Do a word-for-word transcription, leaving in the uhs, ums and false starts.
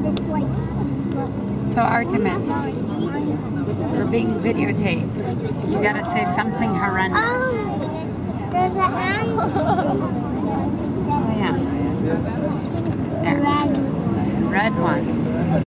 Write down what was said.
So Artemis, we're being videotaped. You gotta say something horrendous. Oh, there's an ant. Oh yeah. There. Red. Red one.